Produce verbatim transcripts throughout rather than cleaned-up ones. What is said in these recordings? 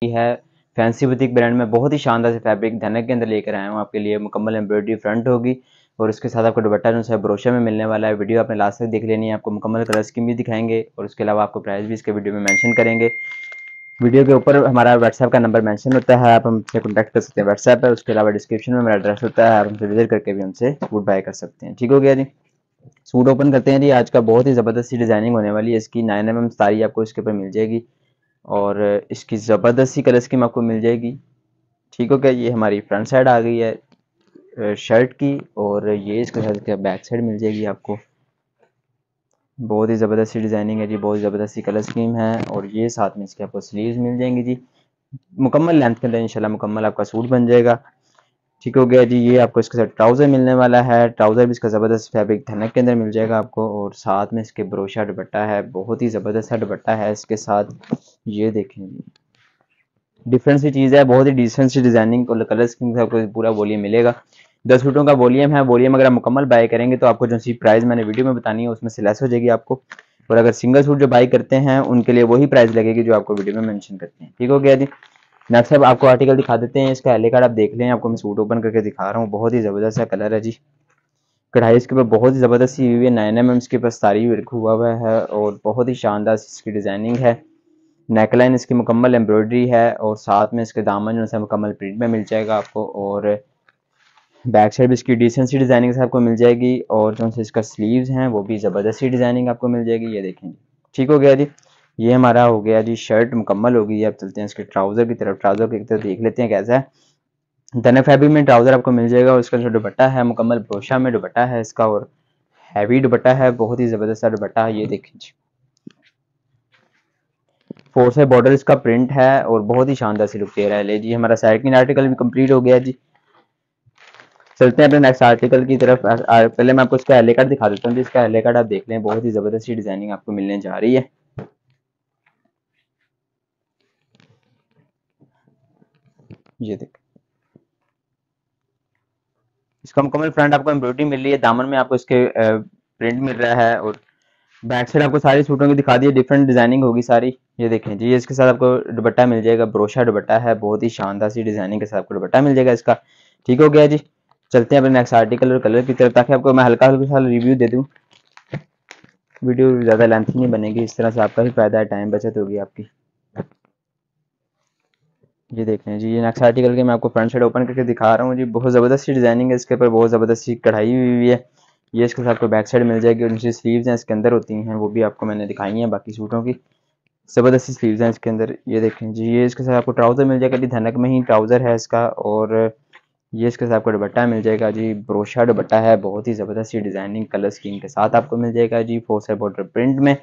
की है, fancy boutique brand में बहुत ही शानदार से फैब्रिक धनक के अंदर लेकर आया हूँ आपके लिए। मुकम्मल एम्ब्रॉयडरी फ्रंट होगी और उसके साथ आपको दुपट्टा जो है ब्रोशर में मिलने वाला है। वीडियो आपने लास्ट तक देख लेनी है, आपको मुकम्मल कलर स्कीम भी दिखाएंगे और उसके अलावा आपको प्राइस भी इसके वीडियो में मेंशन करेंगे। वीडियो के ऊपर हमारा व्हाट्सएप का नंबर मेंशन होता है, आप हमसे कॉन्टैक्ट कर सकते हैं व्हाट्सएप पर। उसके अलावा डिस्क्रिप्शन में मेरा एड्रेस होता है, आप हमसे विजिट करके भी हमसे सूट बाय कर सकते हैं। ठीक हो गया जी। सूट ओपन करते हैं जी। आज का बहुत ही ज़बरदस्त सी डिजाइनिंग होने वाली है। इसकी नाइन एम एम सारी आपको इसके ऊपर मिल जाएगी और इसकी ज़बरदस्त सी कलर स्कीम आपको मिल जाएगी। ठीक हो गया। ये हमारी फ्रंट साइड आ गई है शर्ट की और ये इसके साथ क्या बैक साइड मिल जाएगी आपको। बहुत ही ज़बरदस्त सी डिज़ाइनिंग है जी, बहुत ज़बरदस्त सी कलर स्कीम है और ये साथ में इसके आपको स्लीव्स मिल जाएंगी जी। मुकम्मल लेंथ के अंदर इंशाल्लाह मुकम्मल आपका सूट बन जाएगा। ठीक हो गया जी। ये आपको इसके साथ ट्राउज़र मिलने वाला है, ट्राउज़र भी इसका ज़बरदस्त फैब्रिक धनक के अंदर मिल जाएगा आपको और साथ में इसके ब्रोशा दुपट्टा है, बहुत ही ज़बरदस्त सा दुपट्टा है इसके साथ। ये देखें जी, डिफरेंट सी चीज़ है, बहुत ही डिसेंट सी डिज़ाइनिंग और कलर स्कीम से आपको पूरा वॉल्यूम मिलेगा। दस सूटों का वॉल्यूम है। वॉल्यूम अगर आप मुकम्मल बाय करेंगे तो आपको जो सी प्राइस मैंने वीडियो में बतानी है उसमें से लेस हो जाएगी आपको, और अगर सिंगल सूट जो बाय करते हैं उनके लिए वही प्राइस लगेगी जो आपको वीडियो में मेंशन करते हैं। ठीक हो गया जी। नेक्स्ट अब आपको आर्टिकल दिखा देते हैं। इसका एले कार्ड आप देख लें, आपको मैं सूट ओपन करके दिखा रहा हूँ। बहुत ही ज़बरदस्त सा कलर है जी, कढ़ाई इसके ऊपर बहुत ही ज़बरदस्त सी हुई है, नाइन एम एम इसके पास सारी वर्क हुआ हुआ है और बहुत ही शानदार इसकी डिज़ाइनिंग है। नेकलाइन इसकी मुकम्मल एम्ब्रॉयडरी है और साथ में इसके दामन जो है मुकम्मल प्रिंट में मिल जाएगा आपको और बैक साइड भी इसकी डिसेंट सी डिज़ाइनिंग से आपको मिल जाएगी और जो से इसका स्लीव्स हैं वो भी ज़बरदस्त सी डिज़ाइनिंग आपको मिल जाएगी। ये देखें जी। ठीक हो गया जी। ये हमारा हो गया जी, शर्ट मुकम्मल होगी। अब चलते हैं इसके ट्राउज़र की तरफ। ट्राउज़र की तरफ देख लेते हैं कैसा है। धनक फैब्रिक में ट्राउज़र आपको मिल जाएगा और इसका जो दुपट्टा है मुकम्मल ब्रोशा में दुपट्टा है इसका और हैवी दुपट्टा है, बहुत ही ज़बरदस्त सा दुपट्टा है। ये देखें जी, फोर साइड बॉर्डर इसका प्रिंट है और बहुत ही शानदार सी लुक दे रहा है। ले जी, हमारा सेकंड आर्टिकल भी कंप्लीट हो गया जी। चलते हैं अपने नेक्स्ट आर्टिकल की तरफ। पहले मैं आपको इसका एले कार्ड दिखा देता हूँ। इसका एले कार्ड आप देख लें, बहुत ही जबरदस्त सी डिजाइनिंग आपको मिलने जा रही है। ये देख, इसका मुकम्मल फ्रंट आपको एम्ब्रॉयडरी मिल रही है, दामन में आपको इसके प्रिंट मिल रहा है और बैक साइड आपको सारी सूटों की दिखा दी है, डिफरेंट डिजाइनिंग होगी सारी। ये देखें जी, इसके साथ आपको दुपट्टा मिल जाएगा, ब्रोशा दुपट्टा है, बहुत ही शानदार सी डिजाइनिंग के साथ आपको दुपट्टा मिल जाएगा इसका। ठीक हो गया जी। चलते हैं अपने नेक्स्ट आर्टिकल और कलर की तरफ, ताकि आपको मैं हल्का हल्का रिव्यू दे दूँ। वीडियो ज़्यादा लेंथी नहीं बनेगी, इस तरह से आपका भी फायदा है, टाइम बचत होगी आपकी। ये देख रहे हैं जी, ये नेक्स्ट आर्टिकल के मैं आपको फ्रंट साइड ओपन करके दिखा रहा हूँ जी। बहुत ज़बरदस्त सी डिजाइनिंग है इसके ऊपर, बहुत ज़बरदस्त सी कढ़ाई हुई हुई है। ये इसके साथ आपको बैक साइड मिल जाएगी और नीचे स्लीव्स हैं इसके अंदर होती हैं, वो भी आपको मैंने दिखाई हैं बाकी सूटों की। ज़बरदस्त सी स्लीव्स हैं इसके अंदर। ये देखें जी, ये इसके साथ आपको ट्राउज़र मिल जाएगा जी, धनक में ही ट्राउज़र है इसका और ये इसके साथ आपको दुपट्टा मिल जाएगा जी, ब्रोशा दुपट्टा है, बहुत ही ज़बरदस्त सी डिजाइनिंग कलर स्कीम के साथ आपको मिल जाएगा जी, फोर साइड बॉर्डर प्रिंट में।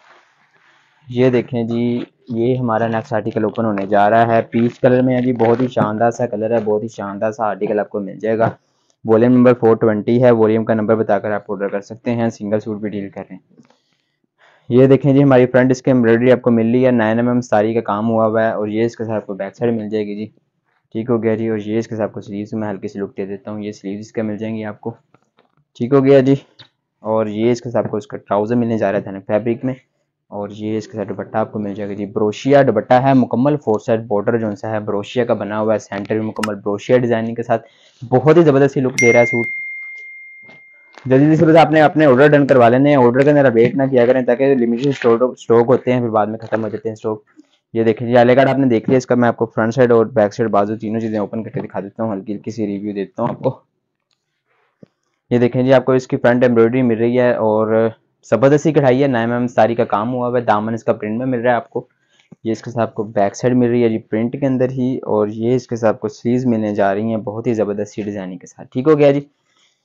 ये देखें जी, ये हमारा नेक्स्ट आर्टिकल ओपन होने जा रहा है, पीच कलर में है जी, बहुत ही शानदार सा कलर है, बहुत ही शानदार सा आर्टिकल आपको मिल जाएगा। वॉल्यूम नंबर फोर ट्वेंटी है, वॉल्यूम का नंबर बताकर आप ऑर्डर कर सकते हैं, सिंगल सूट भी डील कर रहे हैं। ये देखें जी, हमारी फ्रंट इसके एम्ब्रॉयडरी आपको मिल रही है, नाइन एम एम साड़ी का काम हुआ हुआ है और ये इसके साथ आपको बैक साइड मिल जाएगी जी। ठीक हो गया जी। और ये इसके साथ आपको स्लीव्स में हल्की सी लुक दे देता हूँ, ये स्लीव्स इसके मिल जाएंगी आपको। ठीक हो गया जी। और ये इसके साथ आपको इसका ट्राउज़र मिलने जा रहा है धनक फैब्रिक में और ये इसके साथ दुपट्टा आपको मिल जाएगा जी, ब्रोशिया दुपट्टा है, मुकम्मल फोर साइड बॉर्डर जो सा है ब्रोशिया का बना हुआ है, सेंटर में मुकम्मल ब्रोशिया डिजाइनिंग के साथ, बहुत ही जबरदस्त लुक दे रहा है सूट। जल्दी से बस आपने अपने ऑर्डर डन करवा लेने हैं, ऑर्डर का वेट ना किया करें, ताकि लिमिटेड स्टॉक स्टॉक होते हैं फिर बाद में खत्म हो जाते हैं स्टॉक। ये देखिए जी, आले कार्ड आपने देख लिया इसका, मैं आपको फ्रंट साइड और बैक साइड बाजू तीनों चीजें ओपन करके दिखा देता हूँ, हल्की हल्की सी रिव्यू देता हूँ आपको। ये देखें जी, आपको इसकी फ्रंट एम्ब्रॉयडरी मिल रही है और जबरदस्ती कढ़ाई है, नाइन एम साड़ी का काम हुआ है, दामन इसका प्रिंट में मिल रहा है आपको। ये इसके साथ आपको बैक साइड मिल रही है जी प्रिंट के अंदर ही और ये इसके साथ आपको स्लीव्स मिलने जा रही हैं, बहुत ही जबरदस्त डिजाइनिंग के साथ। ठीक हो गया जी।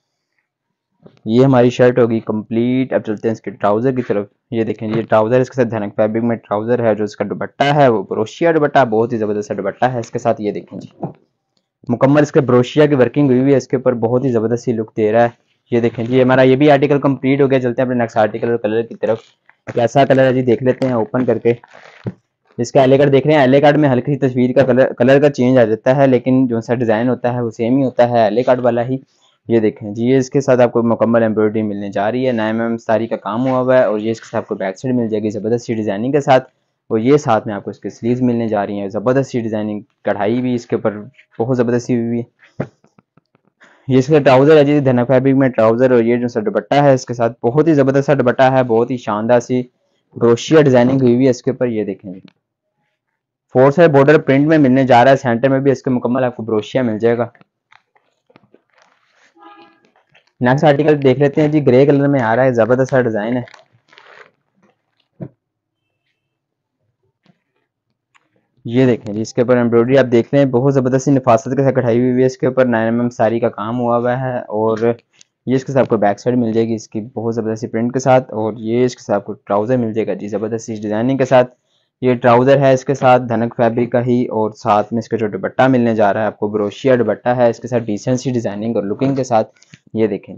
ये हमारी शर्ट होगी कंप्लीट। अब चलते हैं इसके ट्राउजर की तरफ। ये देखें, ये ट्राउजर इसके साथ धनक फैब्रिक में ट्राउजर है, जो इसका दुपट्टा है वो ब्रोशिया दुपट्टा, बहुत ही जबरदस्त दुपट्टा है इसके साथ। ये देखें जी, मुकम्मल इसके ब्रोशिया की वर्किंग हुई हुई है इसके ऊपर, बहुत ही जबरदस्त लुक दे रहा है। ये देखें जी, हमारा ये भी आर्टिकल कंप्लीट हो गया। चलते हैं अपने नेक्स्ट आर्टिकल और कलर की तरफ। कैसा कलर है जी देख लेते हैं ओपन करके। इसका एले कार्ड देख रहे हैं, एले कार्ड में हल्की सी तस्वीर का कलर कलर का चेंज आ जाता है, लेकिन जो सा डिजाइन होता है वो सेम ही होता है, एले कार्ड वाला ही। ये देखें जी, ये इसके साथ आपको मुकम्मल एम्ब्रॉयडरी मिलने जा रही है, नाइन एम एम साड़ी का काम हुआ हुआ है और ये इसके साथ आपको बैक साइड मिल जाएगी जबरदस्त डिजाइनिंग के साथ। और ये साथ में आपको इसके स्लीव्स मिलने जा रही हैं। ज़बरदस्त सी डिज़ाइनिंग कढ़ाई भी इसके ऊपर बहुत ज़बरदस्त सी हुई है। ये इसका ट्राउज़र है जी, धनक फैब्रिक में ट्राउज़र, और ये जो सा दुपट्टा है इसके साथ बहुत ही ज़बरदस्त सा दुपट्टा है, बहुत ही शानदार सी क्रोशिया डिज़ाइनिंग हुई हुई है इसके ऊपर। ये देखें जी, फोर साइड बॉर्डर प्रिंट में मिलने जा रहा है, सेंटर में भी इसके मुकम्मल आपको ब्रोशिया मिल जाएगा। नेक्स्ट आर्टिकल देख लेते हैं जी, ग्रे कलर में आ रहा है, ज़बरदस्त सा डिज़ाइन है। ये देखें जी, इसके ऊपर एम्ब्रॉयडरी आप देख रहे हैं, बहुत ज़बरदस्त सी नफासत के साथ कढ़ाई हुई है इसके ऊपर, नाइन एम एम साड़ी का काम हुआ हुआ है। और ये इसके साथ आपको बैक साइड मिल जाएगी इसकी बहुत ज़बरदस्त सी प्रिंट के साथ, और ये इसके साथ आपको ट्राउज़र मिल जाएगा जी ज़बरदस्त सी डिज़ाइनिंग के साथ। ये ट्राउज़र है इसके साथ धनक फैब्रिक का ही, और साथ में इसका जो दुपट्टा मिलने जा रहा है आपको ब्रोशिया दुपट्टा है इसके साथ, डिसेंट सी डिज़ाइनिंग और लुकिंग के साथ। ये देखें,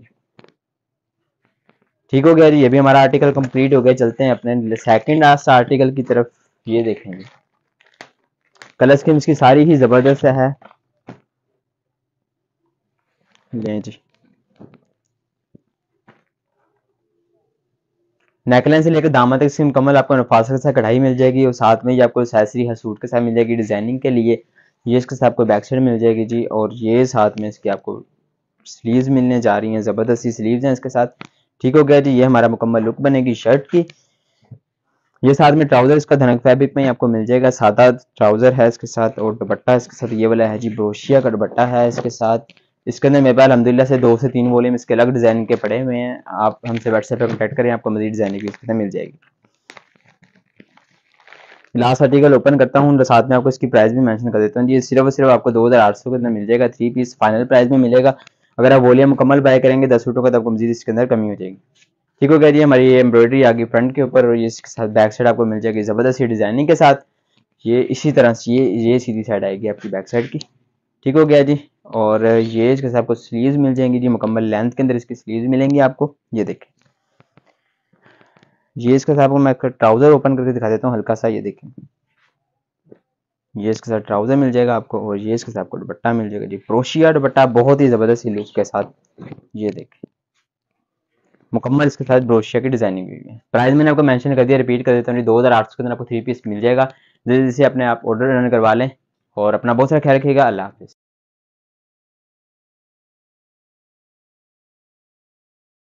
ठीक हो गया जी, ये भी हमारा आर्टिकल कंप्लीट हो गया। चलते हैं अपने सेकंड लास्ट आर्टिकल की तरफ। ये देखें जी, कलर स्कीम इसकी सारी ही ज़बरदस्त है। ले जी, नेकलाइन से लेकर दामन तक इसकी मुकम्मल आपको नफासत के साथ कढ़ाई मिल जाएगी, और साथ में ये आपको एक्सेसरी है सूट के साथ मिल जाएगी डिजाइनिंग के लिए। ये इसके साथ आपको बैक साइड मिल जाएगी जी, और ये साथ में इसकी आपको स्लीव्स मिलने जा रही हैं, ज़बरदस्त सी स्लीव्स हैं इसके साथ। ठीक हो गया जी, ये हमारा मुकम्मल लुक बनेगी शर्ट की। ये साथ में ट्राउजर इसका धनक फैब्रिक में ही आपको मिल जाएगा, सादा ट्राउजर है इसके साथ, और दुपट्टा इसके साथ ये वाला है जी, ब्रोशिया का दुपट्टा है इसके साथ। इसके अंदर मेरे पास अल्हम्दुलिल्लाह से दो से तीन वॉल्यूम इसके अलग डिजाइन के पड़े हुए हैं। आप हमसे व्हाट्सएप पर कॉन्टैक्ट करें, आपको मजीद डिजाइनिंग भी इसके साथ मिल जाएगी। लास्ट आर्टिकल ओपन करता हूँ, साथ में आपको इसकी प्राइस भी मेंशन कर देता हूँ। ये सिर्फ और सिर्फ आपको दो हज़ार आठ सौ के अंदर मिल जाएगा, थ्री पीस फाइनल प्राइस में मिलेगा। अगर आप वॉल्यूम मुकम्मल बाय करेंगे दस सूटों का, तो आपको मजीद इसके अंदर कमी हो जाएगी। ठीक हो गया जी, हमारी ये एम्ब्रॉयडरी आ गई फ्रंट के ऊपर, और ये इसके साथ बैक साइड आपको मिल जाएगी ज़बरदस्त सी डिजाइनिंग के साथ। ये इसी तरह से ये ये सीधी साइड आएगी आपकी बैक साइड की। ठीक हो गया जी, और ये इसके साथ आपको स्लीव्स मिल जाएंगी जी, मुकम्मल लेंथ के अंदर इसकी स्लीव्स मिलेंगी आपको। ये देखें, ये इसके साथ आपको मैं ट्राउजर ओपन करके दिखा देता हूँ हल्का सा। ये देखें, ये इसके साथ ट्राउजर मिल जाएगा आपको, और ये इसके साथ आपको दुपट्टा मिल जाएगा जी, क्रोशिया दुपट्टा बहुत ही जबरदस्त लुक के साथ। ये देखें, मुकम्मल इसके साथ ब्रोशिया की डिजाइनिंग हुई है। प्राइस मैंने आपको मेंशन कर दिया, रिपीट कर देता हूँ, दो हज़ार आठ सौ के अंदर आपको थ्री पीस मिल जाएगा। जल्दी से अपने आप ऑर्डर रन करवा लें, और अपना बहुत सारा ख्याल रखिएगा। अल्लाह हाफिज़।